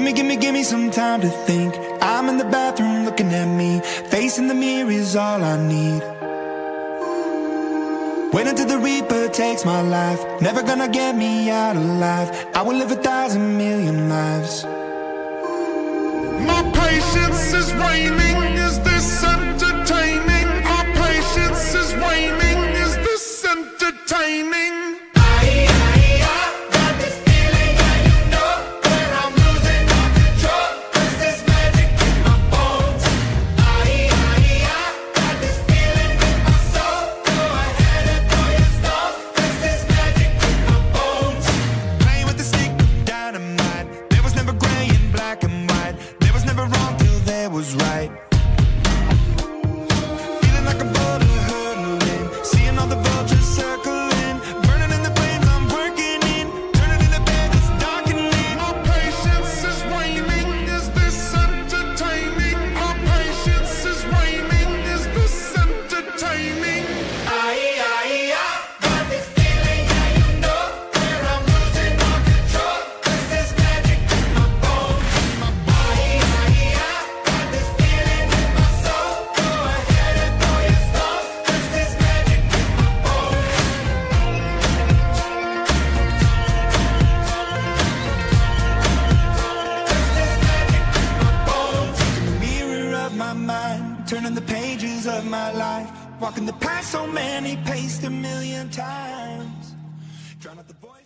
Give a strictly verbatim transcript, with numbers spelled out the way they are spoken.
Gimme, gimme, gimme some time to think. I'm in the bathroom looking at me. Facing the mirror is all I need. Wait until the Reaper takes my life. Never gonna get me out alive. I will live a thousand million lives. My patience is waning. Is this entertaining? Our patience is waning. Is this entertaining? Was right. Feeling like a boulder hurtling, seeing all the vultures circling, burning in the flames I'm working in, turning in the bed that's darkening. Our patience is waning. Is this entertaining? Our patience is waning. Is this entertaining? Aye, aye, aye. Got this feeling, yeah, you know, where I'm losing all control. There's this magic in my bones. Aye, aye, aye. Turning the pages of my life, walking the path so many paced a million times, drown out the voice.